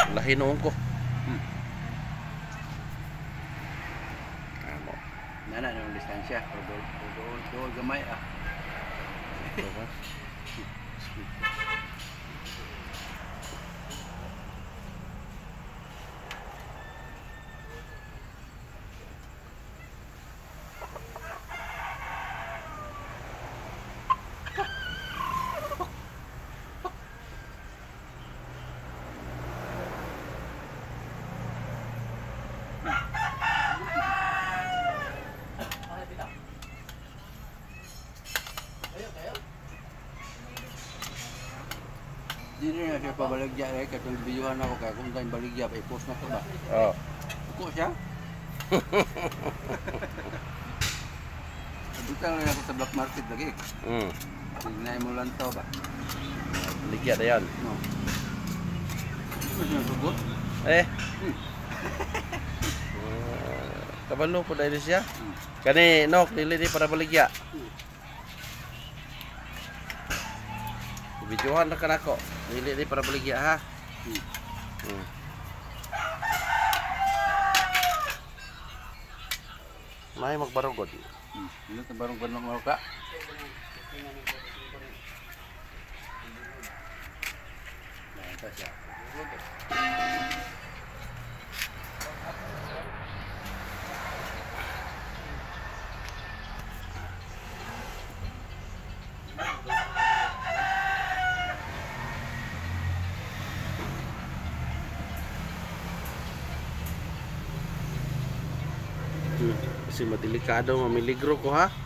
Lahi noon ko. Nana ng distansya. Doon gamay ah. Di na siya pabaligya eh, katong biyuhan ako kaya kung tayong baligya, i-post na ito ba? Oo. Ako siya? Butang lang ako sa black market lagi. Tignan mo lang ito ba? Baligya na yan. No. Hindi mo siya sugot? Kabalo po dahil siya. Kani, nok, dili di para baligya. Videohan na ka na ko. Dili di para baligya ha. May magbarugod. Ano ito barong banong mo ka? Ito siya. Kasi madelikado, mamiligro ko ha.